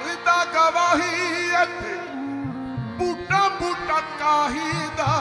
भरदा गवाही इत्थे बूटा बूटा काही दा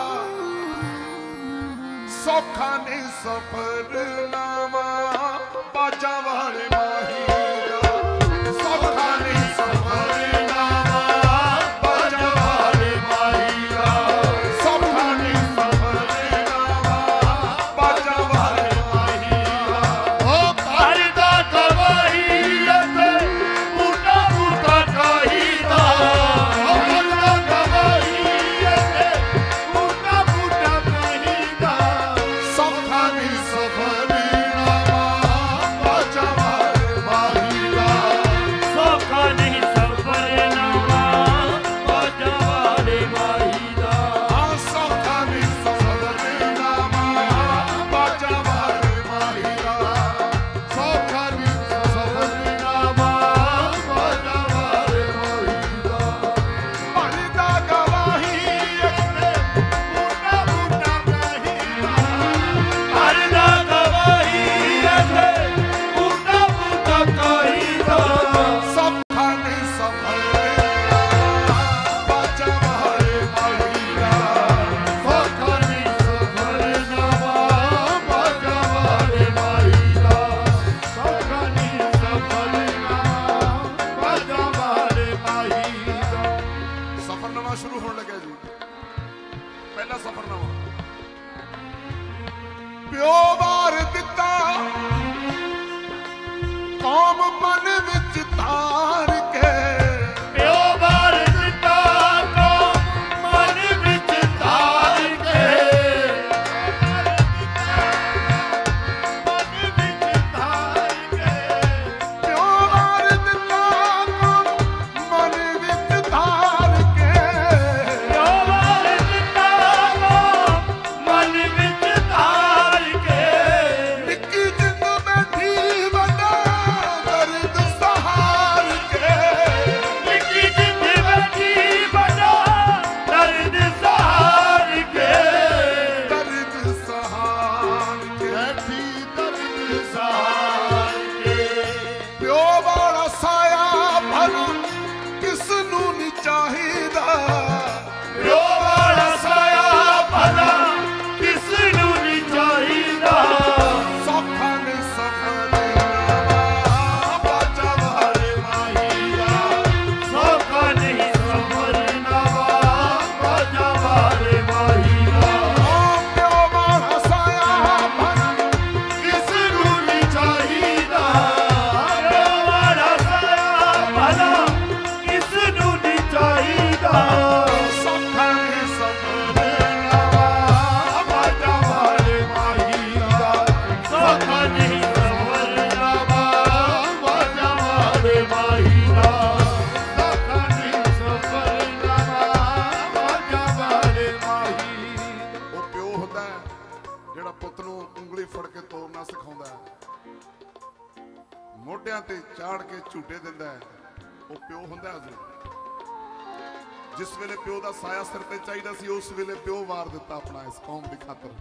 सौखा नहीं सफरनामा बाजा वाले माही दा सौखा नहीं सफरनामा बाजा वाले माही दा सौखा नहीं सफरनामा बाजा वाले माही दा ओ भरदा गवाही इत्थे बूटा बूटा काही दा ओ भरदा गवाही इत्थे बूटा बूटा काही दा सौखा नहीं सफरनामा बाजा वाले माही दा सौखा नहीं सफरनामा बाजा वाले माही दा सौखा नहीं सफरनामा बाजा वाले माही दा सौखा नहीं सफरनामा बाजा वाले माही दा भरदा गवाही इत्थे बूटा बूटा काही दा भरदा गवाही इत्थे बूटा बूटा काही दा सौखा नहीं सफरनामा बाजा वाले माही दा सौखा नहीं सफरनामा बाजा वाले माही दा सौखा नहीं सफरनामा बाजा वाले माही दा सफरनामा शुरू होने लगे जी पहला सफरनामा प्यो वार दिता कौम मन विच तार के प्यो वार दिता कौम मन विच तार के मन विच तार के प्यो वार दिता कौम मन विच तार के प्यो वार दिता कौम मन विच तार के निक्की जिंद बैठी बड़ा दर्द सहार के निक्की जिंद बैठी बड़ा दर्द सहार के दर्द सहार के बैठी दर्द सहार के प्यो वाला साया भला किस नू नहीं चाहिदा प्यो वाला साया भला किस नू नहीं चाहिदा सौखा नहीं सफरनामा बाजा वाले माही दा सौखा नहीं सफरनामा बाजा वाले माही दा प्यो वाला साया भला किस नू नहीं चाहिदा प्यो वाला साया भला किस नू नहीं चाहिदा सौखा नहीं सफरनामा बाजा वाले माही दा सौखा नहीं सफरनामा बाजा वाले माही दा सौखा नहीं सफरनामा बाजा वाले माही ਉਹ ਪਿਓ ਹੁੰਦਾ ਹੈ ਜਿਹੜਾ ਪੁੱਤ ਨੂੰ ਉਂਗਲੀ ਫੜ ਕੇ ਤੋਰਨਾ ਸਿਖਾਉਂਦਾ ਹੈ ਮੋਢਿਆਂ ਤੇ ਚਾੜ ਕੇ ਝੂਟੇ ਦਿੰਦਾ ਹੈ ਉਹ ਪਿਓ ਹੁੰਦਾ ਹੈ ਹਜ਼ੂਰ ਜਿਸ ਵੇਲੇ ਪਿਓ ਦਾ ਸਾਇਆ ਸਿਰ ਤੇ ਚਾਹੀਦਾ ਸੀ ਉਸ ਵੇਲੇ ਪਿਓ ਵਾਰ ਦਿੱਤਾ ਆਪਣਾ ਇਸ ਕੌਮ ਦੀ ਖਾਤਰ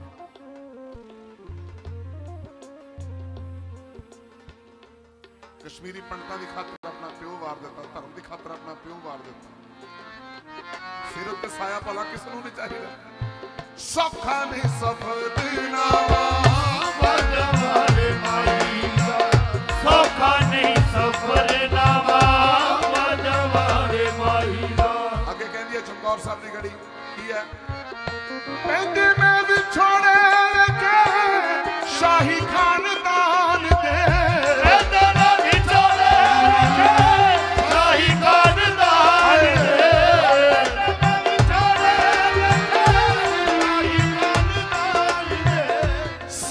ਕਸ਼ਮੀਰੀ ਪੰਡਤਾਂ ਦੀ ਖਾਤਰ ਆਪਣਾ ਪਿਓ ਵਾਰ ਦਿੱਤਾ ਧਰਮ ਦੀ ਖਾਤਰ ਆਪਣਾ ਪਿਓ ਵਾਰ ਦਿੱਤਾ ਸਿਰ ਉੱਤੇ ਸਾਇਆ ਭਲਾ ਕਿਸ ਨੂੰ ਨਹੀਂ ਚਾਹੀਦਾ ਸੌਖਾ ਨਹੀਂ ਸਫਰਨਾਮਾ बाजा वाले माही दा सौखा नहीं सफरनामा बाजा वाले माही दा ਅੱਗੇ ਕਹਿੰਦੀ ਹੈ ਚਮਕੌਰ ਸਾਹਿਬ ਦੀ ਗੜੀ ਕੀ ਹੈ ਕਹਿੰਦੀ ਮੈਂ ਵਿਛੋੜੇ ਕੇ ਸ਼ਾਹੀ ਖਾਨਦਾਨ ਦੇ तेरा विछोड़े रखे शाही खानदान दे विछोड़े रखे शाही खानदान दे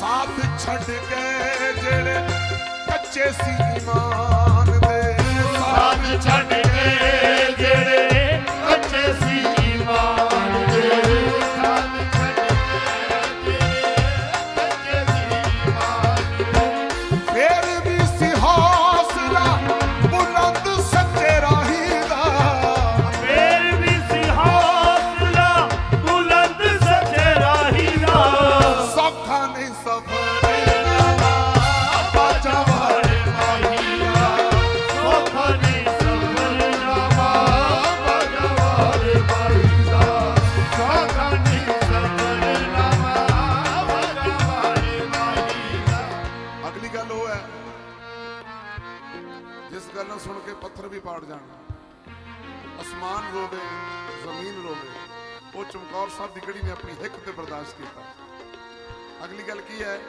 जिस गल सुन के पत्थर भी पाड़ जाना, आसमान रोवे जमीन रोवे, वो चमकौर साहब की गढ़ी ने अपनी हिक ते बर्दाश्त किया। अगली गल की है,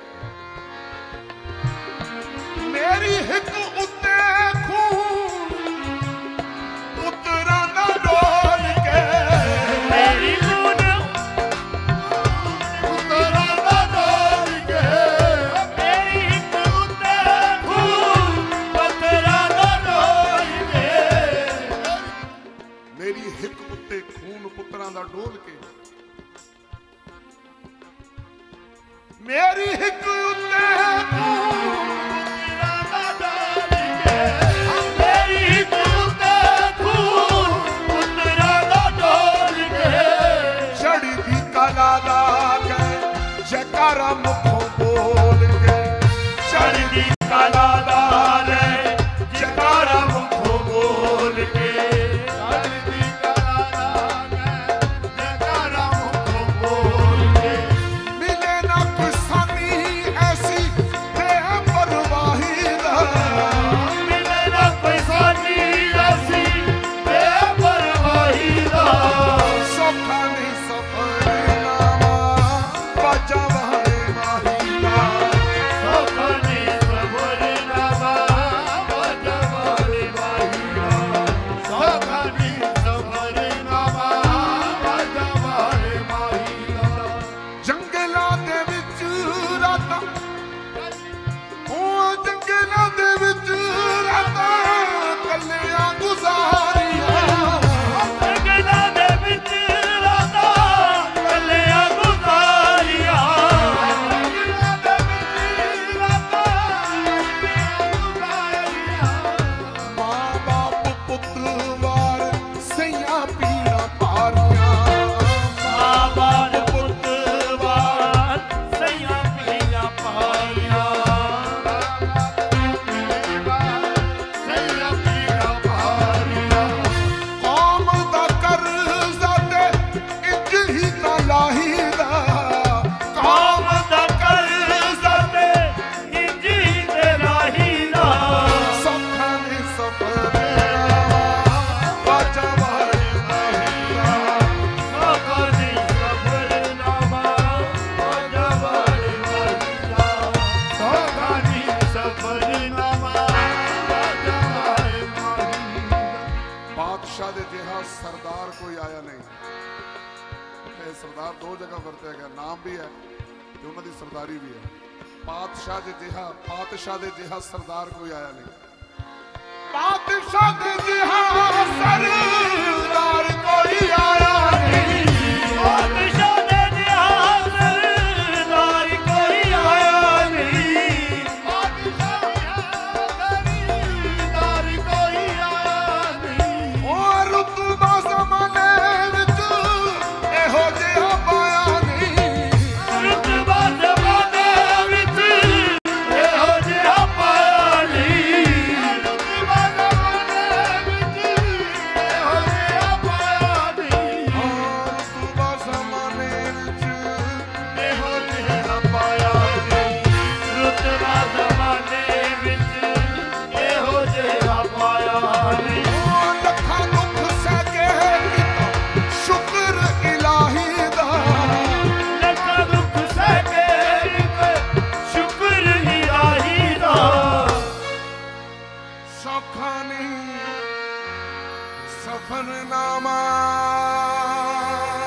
मेरी हिक उत्ते खून पुत्तरां दा डोल के, मेरी खून पुत्तरां दा डोल के, मेरी हिक उत्ते खून पुत्तरां दा डोल के, मेरी हिक उत्ते खून पुत्तरां दा डोल के, मेरी हिक उत्ते जयकारा मुखों बोल के, चढ़दी कला दाल जयकारा मुखों बोल के, चढ़दी कला दाल जयकारा मुखों बोल के, मिले ना कोई सानी ऐसी बेपरवाही दा, मिले ना कोई सानी ऐसी बेपरवाही दा, सौखा नहीं सफरनामा बाजा वाले माही दा, सौखा नहीं सफरनामा बाजा वाले माही दा, सौखा नहीं सफरनामा बाजा वाले माही दा, जंगलां दे विच रातां, ओ जंगलां दे विच रातां कल्लियां गुजारियां, जंगलां दे विच रातां कल्लियां गुजारियां, जंगलां दे विच रातां कल्लियां गुजारियां, मां बाप पुत्र वार सैयां पीड़ा पारियां, मां बाप पुੱਤ ਵਾਰ ਸਈਆਂ ਪੀੜਾਂ ਪਾਰੀਆਂ, ਸਈਆਂ ਪੀੜਾਂ ਪਾਰੀਆਂ, कौम दा कर्जा ते इंज ही ना लाहीदा, ਕੌਮ ਦਾ ਕਰਜ਼ਾ ਤੇ ਇੰਜ ਹੀ ਤੇ ਰਾਹੀਦਾ, सौखा नहीं सफरनामा बाजा वाले माहीदा, ਸੌਖਾ ਨਹੀਂ ਸਫਰਨਾਮਾ ਬਾਜਾ ਵਾਲੇ ਮਾਹੀਦਾ, ਸੌਖਾ ਨਹੀਂ ਸਫਰਨਾਮਾ ਬਾਜਾ ਵਾਲੇ ਮਾਹੀਦਾ। बादशाह दे जिहा सरदार कोई आया नहीं। ये सरदार दो जगह वरतया गया, नाम भी है ते उन्हां दी सरदारी भी है। पातशाह दे जिहा सरदार कोई आया नहीं। पातशाह दे जिहा सरदार कोई आया नहीं। बादशाह दे जिहा सरदार कोई आया नहीं, बादशाह सरदार कोई आया नहीं, ओ रुतबा ज़माने विच एहो जिहा पाया नहीं। रुतबा ज़माने विच ਇਹੋ ਜਿਹਾ ਪਾਇਆ ਨਹੀਂ, रुतबा ज़माने विच ਇਹੋ ਜਿਹਾ ਪਾਇਆ ਨਹੀਂ, रुतबा ज़माने विच ਇਹੋ ਜਿਹਾ ਪਾਇਆ ਨਹੀਂ, रुतबा ज़माने विच ਇਹੋ ਜਿਹਾ ਪਾਇਆ ਨਹੀਂ, ਲੱਖਾਂ ਦੁੱਖ ਸਹਿ ਕੇ ਕੀਤਾ ਸ਼ੁਕਰ ਇਲਾਹੀ ਦਾ। ਲੱਖਾਂ ਦੁੱਖ ਸਹਿ ਕੇ ਇੱਕ ਸ਼ੁਕਰ ਇਲਾਹੀ ਦਾ, ਸੌਖਾ ਨਹੀਂ ਸਫਰਨਾਮਾ